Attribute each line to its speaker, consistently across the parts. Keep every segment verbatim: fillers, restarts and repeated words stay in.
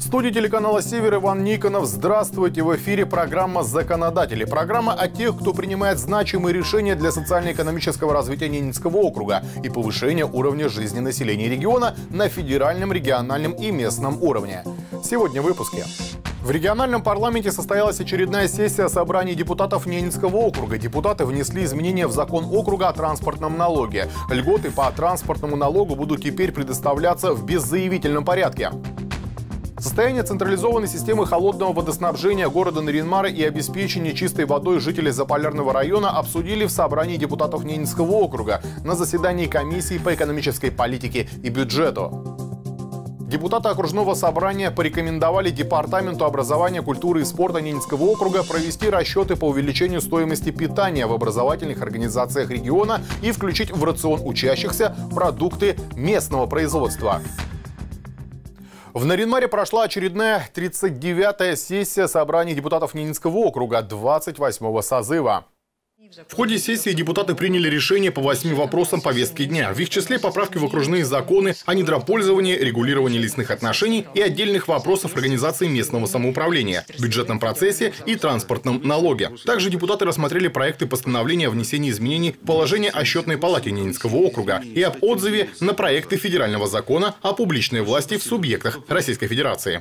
Speaker 1: студии телеканала «Север» Иван Никонов. Здравствуйте! В эфире программа «Законодатели». Программа о тех, кто принимает значимые решения для социально-экономического развития Ненецкого округа и повышения уровня жизни населения региона на федеральном, региональном и местном уровне. Сегодня в выпуске. В региональном парламенте состоялась очередная сессия собраний депутатов Ненецкого округа. Депутаты внесли изменения в закон округа о транспортном налоге. Льготы по транспортному налогу будут теперь предоставляться в беззаявительном порядке. Состояние централизованной системы холодного водоснабжения города Нарьян-Мара и обеспечение чистой водой жителей Заполярного района обсудили в собрании депутатов Ненецкого округа на заседании комиссии по экономической политике и бюджету. Депутаты окружного собрания порекомендовали Департаменту образования, культуры и спорта Ненецкого округа провести расчеты по увеличению стоимости питания в образовательных организациях региона и включить в рацион учащихся продукты местного производства. В Нарьян-Маре прошла очередная тридцать девятая сессия собраний депутатов Ненецкого округа двадцать восьмого созыва. В ходе сессии депутаты приняли решение по восьми вопросам повестки дня. В их числе поправки в окружные законы о недропользовании, регулировании лесных отношений и отдельных вопросов организации местного самоуправления, бюджетном процессе и транспортном налоге. Также депутаты рассмотрели проекты постановления о внесении изменений в положение о счетной палате Ненецкого округа и об отзыве на проекты федерального закона о публичной власти в субъектах Российской Федерации.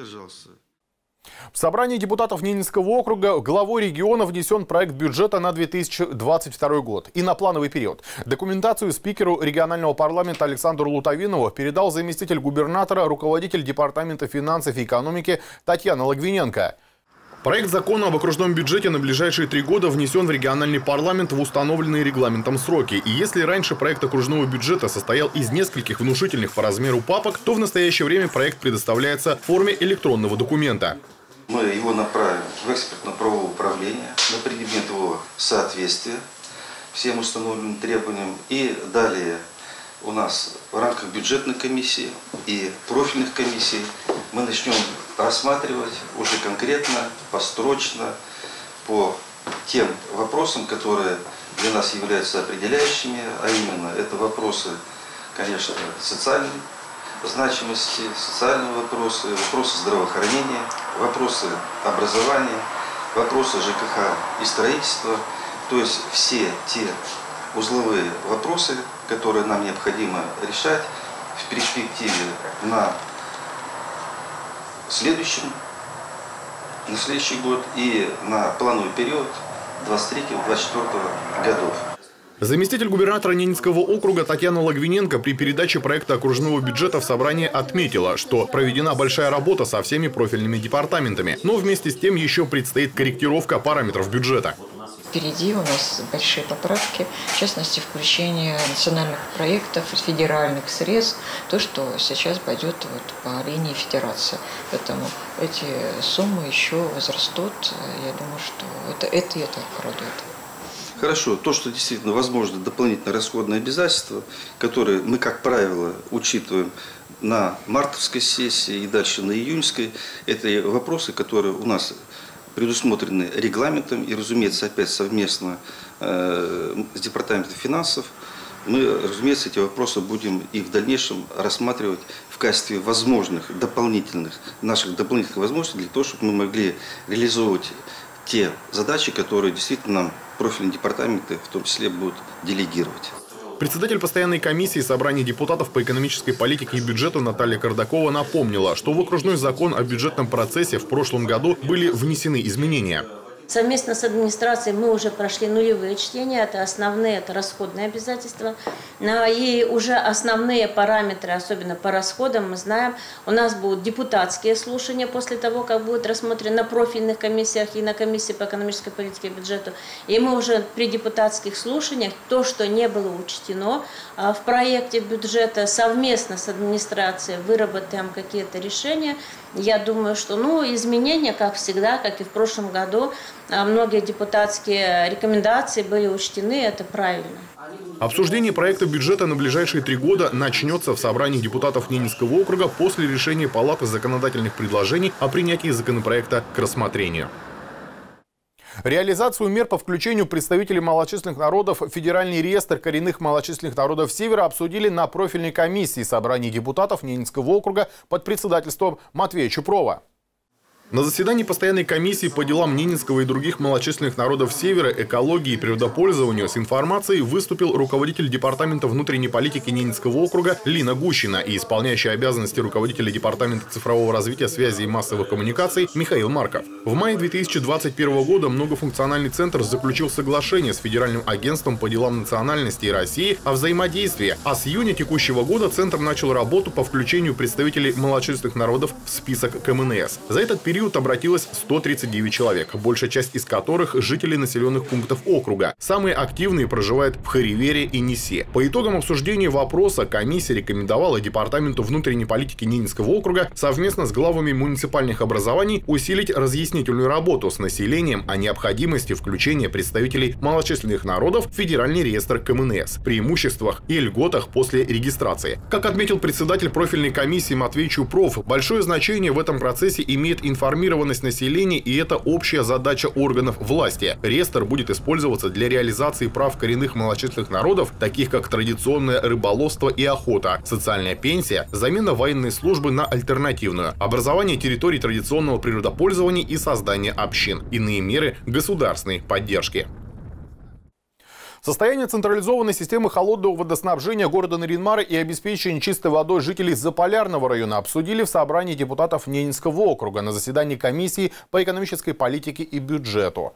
Speaker 1: В собрании депутатов Ненецкого округа главой региона внесен проект бюджета на две тысячи двадцать второй год и на плановый период. Документацию спикеру регионального парламента Александру Лутовинову передал заместитель губернатора, руководитель Департамента финансов и экономики Татьяна Логвиненко. Проект закона об окружном бюджете на ближайшие три года внесен в региональный парламент в установленные регламентом сроки. И если раньше проект окружного бюджета состоял из нескольких внушительных по размеру папок, то в настоящее время проект предоставляется в форме электронного документа.
Speaker 2: Мы его направим в экспертно-правовое управление на предмет его соответствия всем установленным требованиям. И далее у нас в рамках бюджетной комиссии и профильных комиссий мы начнем рассматривать уже конкретно, построчно, по тем вопросам, которые для нас являются определяющими, а именно это вопросы, конечно, социальной значимости, социальные вопросы, вопросы здравоохранения, вопросы образования, вопросы ЖКХ и строительства. То есть все те узловые вопросы, которые нам необходимо решать в перспективе на следующем, на следующий год и на плановый период двадцать третьего — двадцать четвёртого годов.
Speaker 1: Заместитель губернатора Ненецкого округа Татьяна Логвиненко при передаче проекта окружного бюджета в собрание отметила, что проведена большая работа со всеми профильными департаментами, но вместе с тем еще предстоит корректировка параметров бюджета.
Speaker 3: Впереди у нас большие поправки, в частности, включение национальных проектов, федеральных средств, то, что сейчас пойдет вот по линии федерации. Поэтому эти суммы еще возрастут. Я думаю, что это, это, это радует.
Speaker 2: Хорошо, то, что действительно возможно дополнительные расходные обязательства, которые мы, как правило, учитываем на мартовской сессии и дальше на июньской, это вопросы, которые у нас предусмотрены регламентом и, разумеется, опять совместно э, с Департаментом финансов. Мы, разумеется, эти вопросы будем и в дальнейшем рассматривать в качестве возможных дополнительных, наших дополнительных возможностей для того, чтобы мы могли реализовывать те задачи, которые действительно нам профильные департаменты в том числе будут делегировать.
Speaker 1: Председатель постоянной комиссии собрания депутатов по экономической политике и бюджету Наталья Кардакова напомнила, что в окружной закон о бюджетном процессе в прошлом году были внесены изменения.
Speaker 4: Совместно с администрацией мы уже прошли нулевые чтения, это основные, это расходные обязательства. И уже основные параметры, особенно по расходам, мы знаем, у нас будут депутатские слушания после того, как будет рассмотрено на профильных комиссиях и на комиссии по экономической политике и бюджету. И мы уже при депутатских слушаниях, то, что не было учтено в проекте бюджета, совместно с администрацией выработаем какие-то решения. Я думаю, что ну, изменения, как всегда, как и в прошлом году, многие депутатские рекомендации были учтены, это правильно.
Speaker 1: Обсуждение проекта бюджета на ближайшие три года начнется в собрании депутатов Ненецкого округа после решения Палаты законодательных предложений о принятии законопроекта к рассмотрению. Реализацию мер по включению представителей малочисленных народов в Федеральный реестр коренных малочисленных народов Севера обсудили на профильной комиссии собрания депутатов Ненецкого округа под председательством Матвея Чупрова. На заседании постоянной комиссии по делам Ненецкого и других малочисленных народов Севера, экологии и природопользованию с информацией выступил руководитель департамента внутренней политики Ненецкого округа Лина Гущина и исполняющий обязанности руководителя департамента цифрового развития, связи и массовых коммуникаций Михаил Марков. В мае две тысячи двадцать первого года многофункциональный центр заключил соглашение с Федеральным агентством по делам национальностей России о взаимодействии, а с июня текущего года центр начал работу по включению представителей малочисленных народов в список ка эм эн эс. За этот период обратилось сто тридцать девять человек, большая часть из которых жители населенных пунктов округа. Самые активные проживают в Харивере и Несе. По итогам обсуждения вопроса комиссия рекомендовала Департаменту внутренней политики Ненецкого округа совместно с главами муниципальных образований усилить разъяснительную работу с населением о необходимости включения представителей малочисленных народов в Федеральный реестр ка эм эн эс, преимуществах и льготах после регистрации. Как отметил председатель профильной комиссии Матвей Чупров, большое значение в этом процессе имеет информация информированность населения, и это общая задача органов власти. Реестр будет использоваться для реализации прав коренных малочисленных народов, таких как традиционное рыболовство и охота, социальная пенсия, замена военной службы на альтернативную, образование территорий традиционного природопользования и создание общин, иные меры государственной поддержки. Состояние централизованной системы холодного водоснабжения города Нарьян-Мара и обеспечение чистой водой жителей Заполярного района обсудили в собрании депутатов Ненецкого округа на заседании комиссии по экономической политике и бюджету.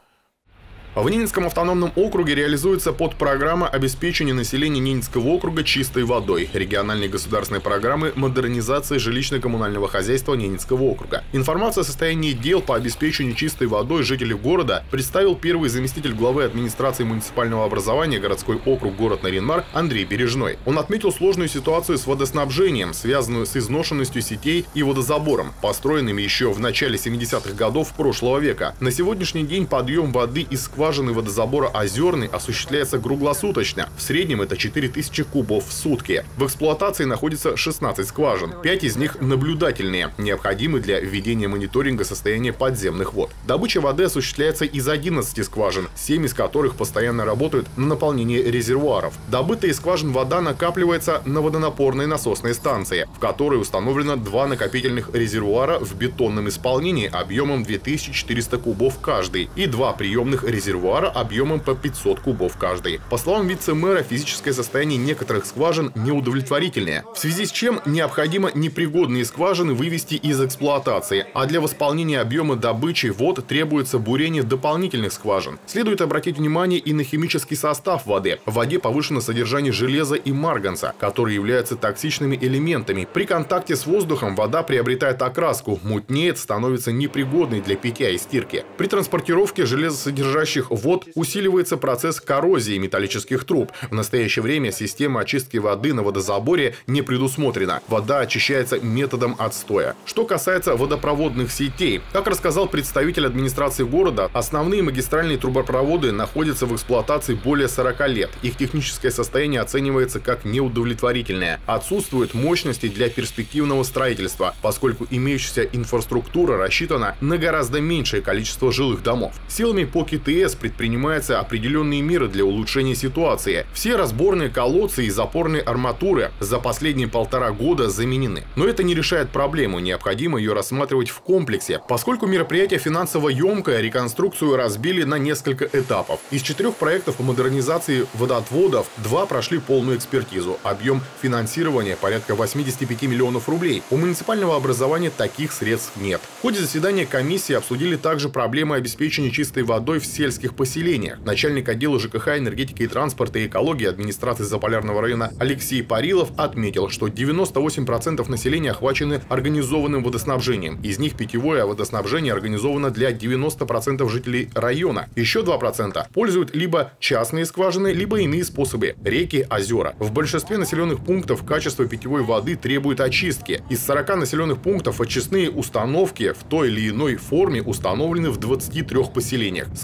Speaker 1: В Ненецком автономном округе реализуется подпрограмма обеспечения населения Ненецкого округа чистой водой региональной государственной программы модернизации жилищно-коммунального хозяйства Ненецкого округа. Информацию о состоянии дел по обеспечению чистой водой жителей города представил первый заместитель главы администрации муниципального образования городской округ город Нарьян-Мар Андрей Бережной. Он отметил сложную ситуацию с водоснабжением, связанную с изношенностью сетей и водозабором, построенными еще в начале семидесятых годов прошлого века. На сегодняшний день подъем воды из скважин Скважины водозабора «Озерный» осуществляется круглосуточно. В среднем это четыре тысячи кубов в сутки. В эксплуатации находится шестнадцать скважин. пять из них наблюдательные, необходимы для введения мониторинга состояния подземных вод. Добыча воды осуществляется из одиннадцати скважин, семь из которых постоянно работают на наполнение резервуаров. Добытая из скважин вода накапливается на водонапорной насосной станции, в которой установлено два накопительных резервуара в бетонном исполнении объемом две тысячи четыреста кубов каждый и два приемных резервуара объемом по пятьсот кубов каждый. По словам вице-мэра, физическое состояние некоторых скважин неудовлетворительное, в связи с чем необходимо непригодные скважины вывести из эксплуатации, а для восполнения объема добычи вод требуется бурение дополнительных скважин. Следует обратить внимание и на химический состав воды. В воде повышено содержание железа и марганца, которые являются токсичными элементами. При контакте с воздухом вода приобретает окраску, мутнеет, становится непригодной для питья и стирки. При транспортировке железосодержащих вод усиливается процесс коррозии металлических труб. В настоящее время система очистки воды на водозаборе не предусмотрена. Вода очищается методом отстоя. Что касается водопроводных сетей, как рассказал представитель администрации города, основные магистральные трубопроводы находятся в эксплуатации более сорока лет. Их техническое состояние оценивается как неудовлетворительное. Отсутствуют мощности для перспективного строительства, поскольку имеющаяся инфраструктура рассчитана на гораздо меньшее количество жилых домов. Силами по ка тэ эс предпринимаются определенные меры для улучшения ситуации. Все разборные колодцы и запорные арматуры за последние полтора года заменены. Но это не решает проблему, необходимо ее рассматривать в комплексе. Поскольку мероприятие финансово емкое, реконструкцию разбили на несколько этапов. Из четырех проектов по модернизации водоотводов два прошли полную экспертизу. Объем финансирования порядка восьмидесяти пяти миллионов рублей. У муниципального образования таких средств нет. В ходе заседания комиссии обсудили также проблемы обеспечения чистой водой в сельских поселениях. Начальник отдела жэ ка ха, энергетики и транспорта и экологии администрации Заполярного района Алексей Парилов отметил, что девяносто восемь процентов населения охвачены организованным водоснабжением. Из них питьевое водоснабжение организовано для девяноста процентов жителей района. Еще два процента пользуют либо частные скважины, либо иные способы – реки, озера. В большинстве населенных пунктов качество питьевой воды требует очистки. Из сорока населенных пунктов очистные установки в той или иной форме установлены в двадцати трёх поселениях. С каждым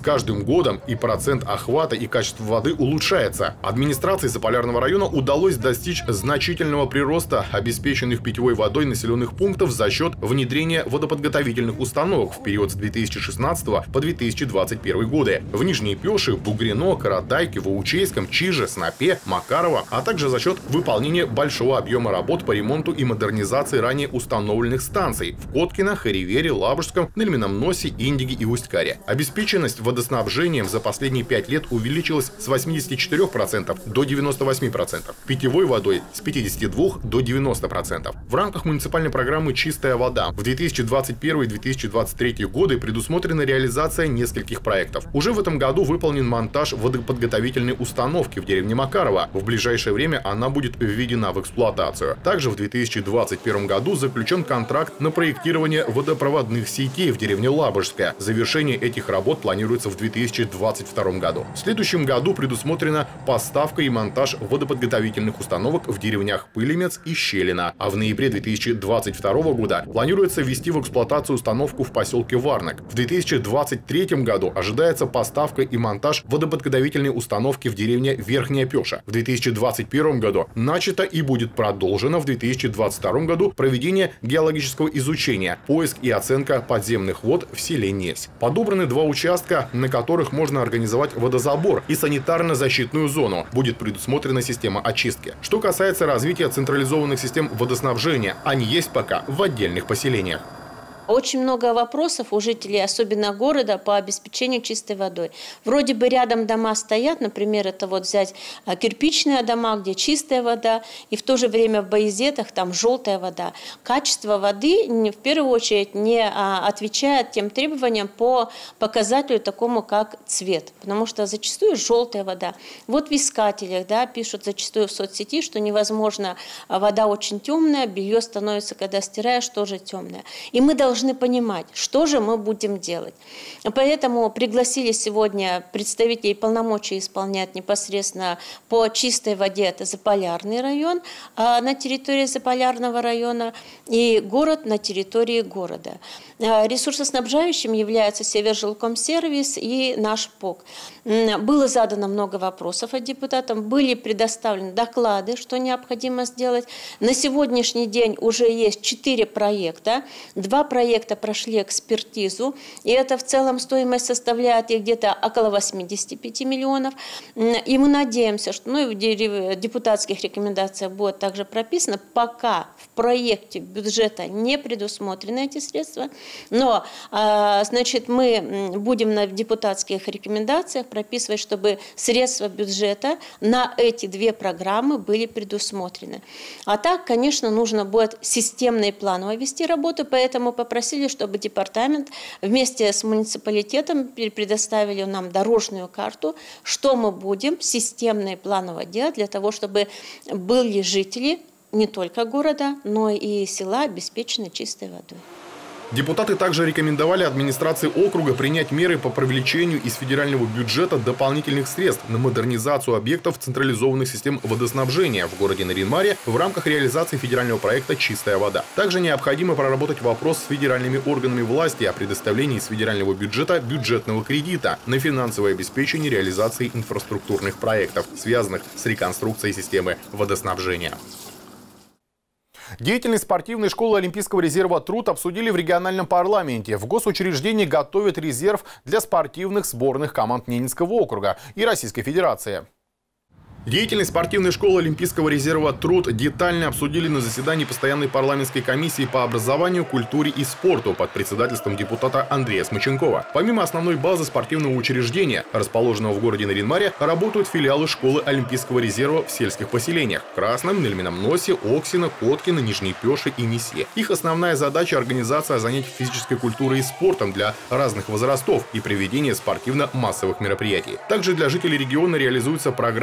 Speaker 1: каждым годом и процент охвата и качество воды улучшается. Администрации Заполярного района удалось достичь значительного прироста обеспеченных питьевой водой населенных пунктов за счет внедрения водоподготовительных установок в период с две тысячи шестнадцатого по две тысячи двадцать первый годы. В Нижней Пёше, Бугрино, Каратайке, Ваучейском, Чиже, Снопе, Макарова, а также за счет выполнения большого объема работ по ремонту и модернизации ранее установленных станций в Коткино, Харивере, Лабужском, Нальменном Носе, Индиге и Усть-Каре. Обеспеченность водоснабжением за последние пять лет увеличилась с восьмидесяти четырёх процентов до девяноста восьми процентов, питьевой водой с пятидесяти двух процентов до девяноста процентов. В рамках муниципальной программы «Чистая вода» в две тысячи двадцать первый — две тысячи двадцать третий годы предусмотрена реализация нескольких проектов. Уже в этом году выполнен монтаж водоподготовительной установки в деревне Макарова. В ближайшее время она будет введена в эксплуатацию. Также в две тысячи двадцать первом году заключен контракт на проектирование водопроводных сетей в деревне Лабужская. Завершение этих работ планируется в две тысячи двадцать втором году. В следующем году предусмотрена поставка и монтаж водоподготовительных установок в деревнях Пылемец и Щелино. А в ноябре две тысячи двадцать второго года планируется ввести в эксплуатацию установку в поселке Варнак. В две тысячи двадцать третьем году ожидается поставка и монтаж водоподготовительной установки в деревне Верхняя Пёша. В две тысячи двадцать первом году начато и будет продолжено в две тысячи двадцать втором году проведение геологического изучения, поиск и оценка подземных вод в селе Несь. Подобраны два участка, на которых можно организовать водозабор и санитарно-защитную зону. Будет предусмотрена система очистки. Что касается развития централизованных систем водоснабжения, они есть пока в отдельных поселениях.
Speaker 4: Очень много вопросов у жителей, особенно города, по обеспечению чистой водой. Вроде бы рядом дома стоят, например, это вот взять кирпичные дома, где чистая вода, и в то же время в Баязетах там желтая вода. Качество воды в первую очередь не отвечает тем требованиям по показателю такому, как цвет, потому что зачастую желтая вода. Вот в искателях, да, пишут зачастую в соцсети, что невозможно, вода очень темная, белье становится, когда стираешь, тоже темное. И мы должны должны понимать, что же мы будем делать. Поэтому пригласили сегодня представителей полномочий исполнять непосредственно по чистой воде, это Заполярный район, а на территории Заполярного района, и город на территории города. Ресурсоснабжающим является Севержилкомсервис и наш ПОК. Было задано много вопросов от депутатов, были предоставлены доклады, что необходимо сделать. На сегодняшний день уже есть четыре проекта, два проекта прошли экспертизу, и это в целом стоимость составляет где-то около восьмидесяти пяти миллионов. И мы надеемся, что, ну и в депутатских рекомендациях будет также прописано, пока в проекте бюджета не предусмотрены эти средства, но, значит, мы будем на депутатских рекомендациях прописывать, чтобы средства бюджета на эти две программы были предусмотрены. А так, конечно, нужно будет системно и планово вести работу, поэтому попросили, чтобы департамент вместе с муниципалитетом предоставили нам дорожную карту, что мы будем системно и планово делать для того, чтобы были жители не только города, но и села обеспечены чистой водой.
Speaker 1: Депутаты также рекомендовали администрации округа принять меры по привлечению из федерального бюджета дополнительных средств на модернизацию объектов централизованных систем водоснабжения в городе Нарьян-Маре в рамках реализации федерального проекта «Чистая вода». Также необходимо проработать вопрос с федеральными органами власти о предоставлении из федерального бюджета бюджетного кредита на финансовое обеспечение реализации инфраструктурных проектов, связанных с реконструкцией системы водоснабжения. Деятельность спортивной школы Олимпийского резерва «Труд» обсудили в региональном парламенте. В госучреждении готовят резерв для спортивных сборных команд Ненецкого округа и Российской Федерации. Деятельность спортивной школы Олимпийского резерва «Труд» детально обсудили на заседании постоянной парламентской комиссии по образованию, культуре и спорту под председательством депутата Андрея Смыченкова. Помимо основной базы спортивного учреждения, расположенного в городе Нарьян-Маре, работают филиалы школы Олимпийского резерва в сельских поселениях – Красном, Нальменном Носе, Оксино, Коткино, Нижней Пёше и Несе. Их основная задача – организация занятий физической культурой и спортом для разных возрастов и проведение спортивно-массовых мероприятий. Также для жителей региона реализуется программа дополнительных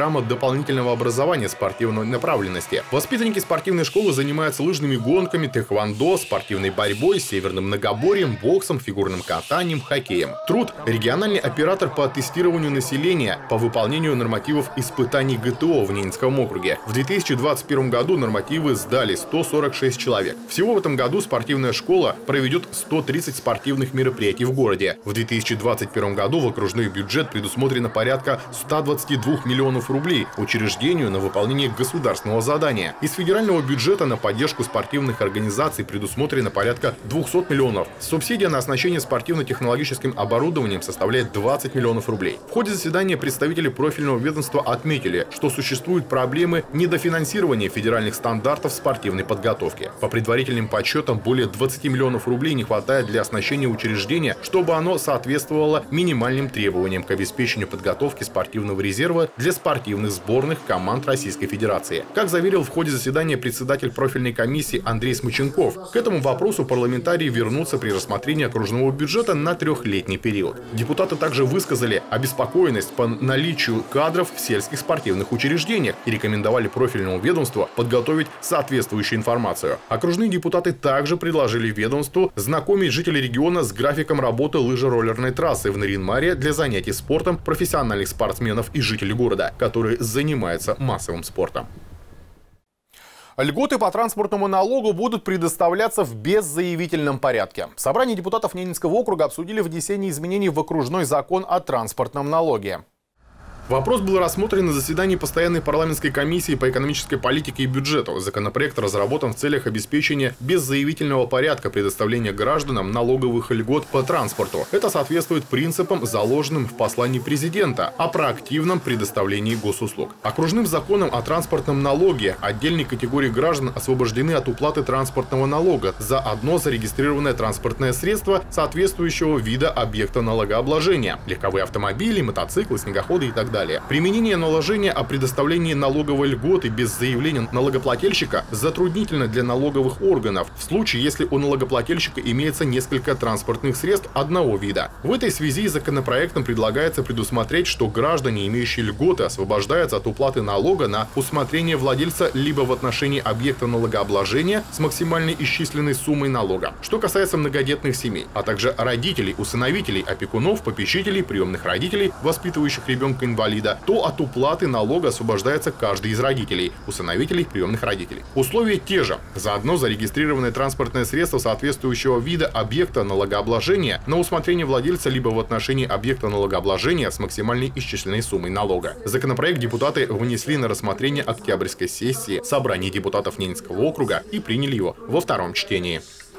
Speaker 1: дополнительного образования спортивной направленности. Воспитанники спортивной школы занимаются лыжными гонками, тэквондо, спортивной борьбой, северным многоборьем, боксом, фигурным катанием, хоккеем. Труд – региональный оператор по тестированию населения по выполнению нормативов испытаний ГТО в Ненецком округе. В две тысячи двадцать первом году нормативы сдали сто сорок шесть человек. Всего в этом году спортивная школа проведет сто тридцать спортивных мероприятий в городе. В две тысячи двадцать первом году в окружной бюджет предусмотрено порядка ста двадцати двух миллионов рублей учреждению на выполнение государственного задания. Из федерального бюджета на поддержку спортивных организаций предусмотрено порядка двухсот миллионов. Субсидия на оснащение спортивно-технологическим оборудованием составляет двадцать миллионов рублей. В ходе заседания представители профильного ведомства отметили, что существуют проблемы недофинансирования федеральных стандартов спортивной подготовки. По предварительным подсчетам, более двадцати миллионов рублей не хватает для оснащения учреждения, чтобы оно соответствовало минимальным требованиям к обеспечению подготовки спортивного резерва для спортивных сборных команд Российской Федерации. Как заверил в ходе заседания председатель профильной комиссии Андрей Смыченков, к этому вопросу парламентарии вернутся при рассмотрении окружного бюджета на трехлетний период. Депутаты также высказали обеспокоенность по наличию кадров в сельских спортивных учреждениях и рекомендовали профильному ведомству подготовить соответствующую информацию. Окружные депутаты также предложили ведомству знакомить жителей региона с графиком работы лыжероллерной трассы в Нарьян-Маре для занятий спортом профессиональных спортсменов и жителей города, которые занимаются массовым спортом. Льготы по транспортному налогу будут предоставляться в беззаявительном порядке. Собрание депутатов Ненецкого округа обсудили внесение изменений в окружной закон о транспортном налоге. Вопрос был рассмотрен на заседании постоянной парламентской комиссии по экономической политике и бюджету. Законопроект разработан в целях обеспечения беззаявительного порядка предоставления гражданам налоговых льгот по транспорту. Это соответствует принципам, заложенным в послании президента о проактивном предоставлении госуслуг. Окружным законом о транспортном налоге отдельные категории граждан освобождены от уплаты транспортного налога за одно зарегистрированное транспортное средство соответствующего вида объекта налогообложения – легковые автомобили, мотоциклы, снегоходы и так далее. Применение наложения о предоставлении налоговой льготы без заявления налогоплательщика затруднительно для налоговых органов в случае, если у налогоплательщика имеется несколько транспортных средств одного вида. В этой связи законопроектом предлагается предусмотреть, что граждане, имеющие льготы, освобождаются от уплаты налога на усмотрение владельца либо в отношении объекта налогообложения с максимальной исчисленной суммой налога. Что касается многодетных семей, а также родителей, усыновителей, опекунов, попечителей, приемных родителей, воспитывающих ребенка-инвалида, то от уплаты налога освобождается каждый из родителей, усыновителей, приемных родителей. Условия те же. Заодно зарегистрированное транспортное средство соответствующего вида объекта налогообложения на усмотрение владельца либо в отношении объекта налогообложения с максимальной исчисленной суммой налога. Законопроект депутаты внесли на рассмотрение октябрьской сессии собрания депутатов Ненецкого округа и приняли его во втором чтении.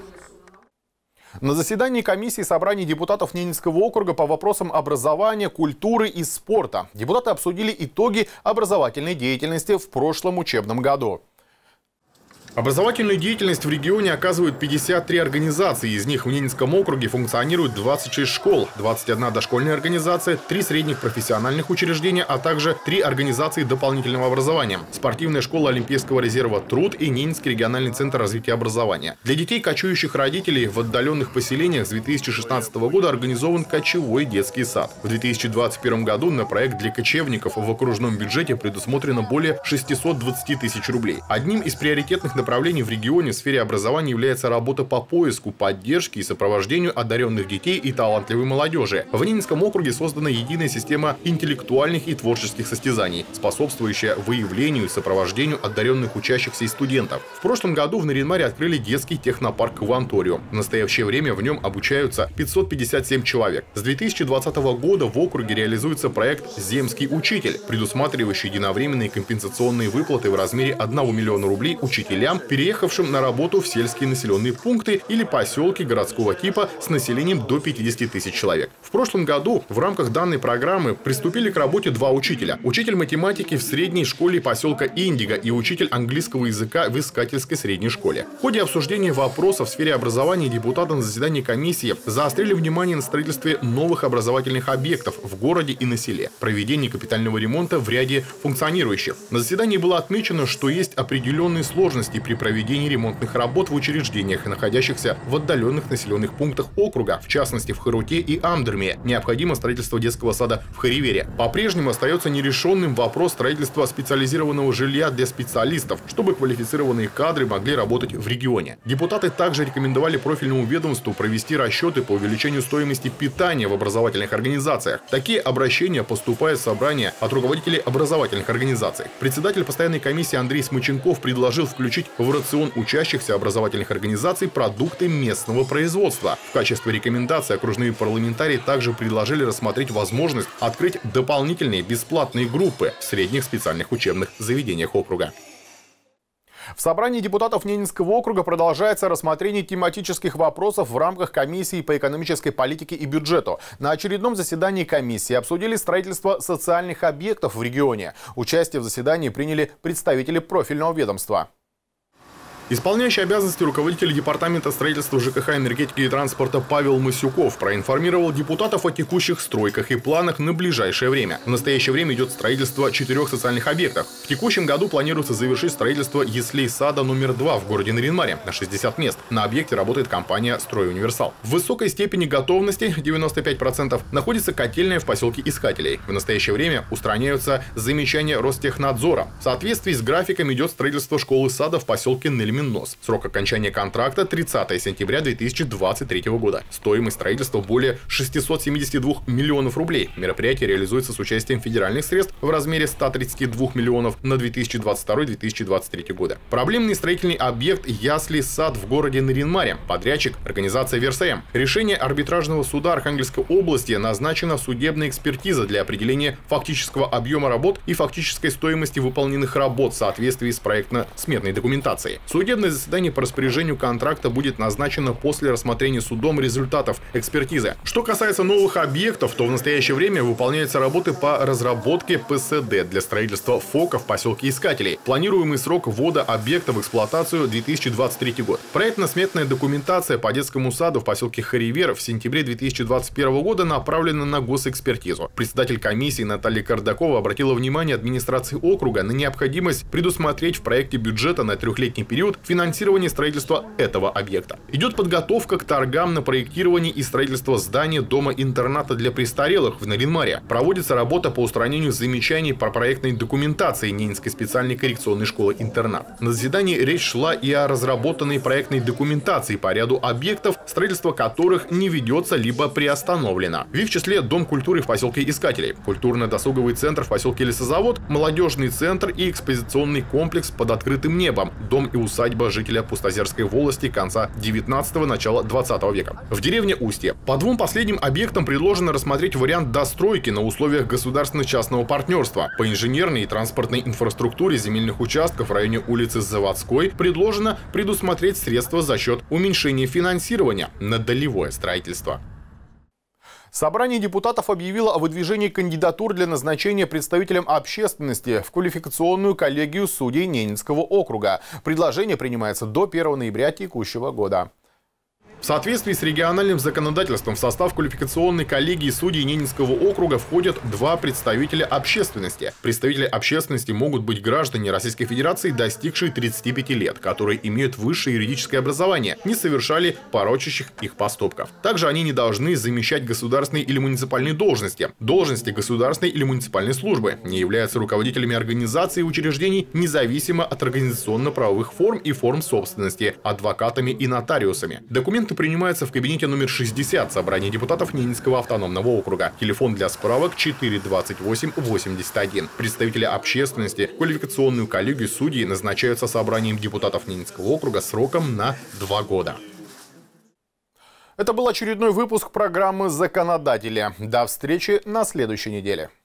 Speaker 1: На заседании комиссии собрания депутатов Ненецкого округа по вопросам образования, культуры и спорта депутаты обсудили итоги образовательной деятельности в прошлом учебном году. Образовательную деятельность в регионе оказывают пятьдесят три организации. Из них в Ненецком округе функционирует двадцать шесть школ, двадцать одна дошкольная организация, три средних профессиональных учреждения, а также три организации дополнительного образования. Спортивная школа Олимпийского резерва «Труд» и Ненецкий региональный центр развития образования. Для детей кочующих родителей в отдаленных поселениях с две тысячи шестнадцатого года организован кочевой детский сад. В две тысячи двадцать первом году на проект для кочевников в окружном бюджете предусмотрено более шестисот двадцати тысяч рублей. Одним из приоритетных направлений в регионе в сфере образования является работа по поиску, поддержке и сопровождению одаренных детей и талантливой молодежи. В Ненецком округе создана единая система интеллектуальных и творческих состязаний, способствующая выявлению и сопровождению одаренных учащихся и студентов. В прошлом году в Нарьян-Маре открыли детский технопарк «Кванториум». В настоящее время в нем обучаются пятьсот пятьдесят семь человек. С две тысячи двадцатого года в округе реализуется проект «Земский учитель», предусматривающий единовременные компенсационные выплаты в размере одного миллиона рублей учителям, переехавшим на работу в сельские населенные пункты или поселки городского типа с населением до пятидесяти тысяч человек. В прошлом году в рамках данной программы приступили к работе два учителя. Учитель математики в средней школе поселка Индиго и учитель английского языка в Искательской средней школе. В ходе обсуждения вопросов в сфере образования депутаты на заседании комиссии заострили внимание на строительстве новых образовательных объектов в городе и на селе, проведении капитального ремонта в ряде функционирующих. На заседании было отмечено, что есть определенные сложности при проведении ремонтных работ в учреждениях, находящихся в отдаленных населенных пунктах округа, в частности в Харуте и Амдерме. Необходимо строительство детского сада в Харивере. По-прежнему остается нерешенным вопрос строительства специализированного жилья для специалистов, чтобы квалифицированные кадры могли работать в регионе. Депутаты также рекомендовали профильному ведомству провести расчеты по увеличению стоимости питания в образовательных организациях. Такие обращения поступают в собрание от руководителей образовательных организаций. Председатель постоянной комиссии Андрей Смыченков предложил включить в рацион учащихся образовательных организаций продукты местного производства. В качестве рекомендации окружные парламентарии также предложили рассмотреть возможность открыть дополнительные бесплатные группы в средних специальных учебных заведениях округа.
Speaker 5: В собрании депутатов Ненецкого округа продолжается рассмотрение тематических вопросов в рамках комиссии по экономической политике и бюджету. На очередном заседании комиссии обсудили строительство социальных объектов в регионе. Участие в заседании приняли представители профильного ведомства.
Speaker 1: Исполняющий обязанности руководитель департамента строительства ЖКХ, энергетики и транспорта Павел Масюков проинформировал депутатов о текущих стройках и планах на ближайшее время. В настоящее время идет строительство четырех социальных объектов. В текущем году планируется завершить строительство яслей сада номер два в городе Нарьян-Маре на шестьдесят мест. На объекте работает компания «Стройуниверсал». В высокой степени готовности, девяносто пять процентов, находится котельная в поселке Искателей. В настоящее время устраняются замечания Ростехнадзора. В соответствии с графиком идет строительство школы-сада в поселке Нельмин. Срок окончания контракта тридцатое сентября две тысячи двадцать третьего года. Стоимость строительства более шестисот семидесяти двух миллионов рублей. Мероприятие реализуется с участием федеральных средств в размере ста тридцати двух миллионов на две тысячи двадцать второй — две тысячи двадцать третий годы. Проблемный строительный объект ясли сад в городе Нарьян-Маре. Подрядчик – организация ВерсАМ. Решение арбитражного суда Архангельской области назначена судебная экспертиза для определения фактического объема работ и фактической стоимости выполненных работ в соответствии с проектно-сметной документацией. Судебное заседание по распоряжению контракта будет назначено после рассмотрения судом результатов экспертизы. Что касается новых объектов, то в настоящее время выполняются работы по разработке ПСД для строительства ФОКа в поселке Искателей. Планируемый срок ввода объекта в эксплуатацию — две тысячи двадцать третий год. Проектно-сметная документация по детскому саду в поселке Харивер в сентябре две тысячи двадцать первого года направлена на госэкспертизу. Председатель комиссии Наталья Кардакова обратила внимание администрации округа на необходимость предусмотреть в проекте бюджета на трехлетний период финансирование строительства этого объекта. Идет подготовка к торгам на проектирование и строительство здания дома-интерната для престарелых в Нарьян-Маре. Проводится работа по устранению замечаний по проектной документации Ненецкой специальной коррекционной школы-интернат. На заседании речь шла и о разработанной проектной документации по ряду объектов, строительство которых не ведется либо приостановлено. В их числе Дом культуры в поселке Искателей, культурно-досуговый центр в поселке Лесозавод, молодежный центр и экспозиционный комплекс под открытым небом, дом и усадьба жителя Пустозерской волости конца девятнадцатого — начала двадцатого века. В деревне Устье. По двум последним объектам предложено рассмотреть вариант достройки на условиях государственно-частного партнерства. По инженерной и транспортной инфраструктуре земельных участков в районе улицы Заводской предложено предусмотреть средства за счет уменьшения финансирования на долевое строительство.
Speaker 5: Собрание депутатов объявило о выдвижении кандидатур для назначения представителям общественности в квалификационную коллегию судей Ненецкого округа. Предложение принимается до первого ноября текущего года.
Speaker 1: В соответствии с региональным законодательством в состав квалификационной коллегии судей Ненецкого округа входят два представителя общественности. Представители общественности могут быть граждане Российской Федерации, достигшие тридцати пяти лет, которые имеют высшее юридическое образование, не совершали порочащих их поступков. Также они не должны замещать государственные или муниципальные должности, должности государственной или муниципальной службы, не являются руководителями организаций и учреждений независимо от организационно-правовых форм и форм собственности, адвокатами и нотариусами. Документы принимаются в кабинете номер шестьдесят собрания депутатов Ненецкого автономного округа. Телефон для справок четыре двадцать восемь восемьдесят один. Представители общественности в квалификационную коллегию судей назначаются собранием депутатов Ненецкого округа сроком на два года.
Speaker 5: Это был очередной выпуск программы «Законодатели». До встречи на следующей неделе.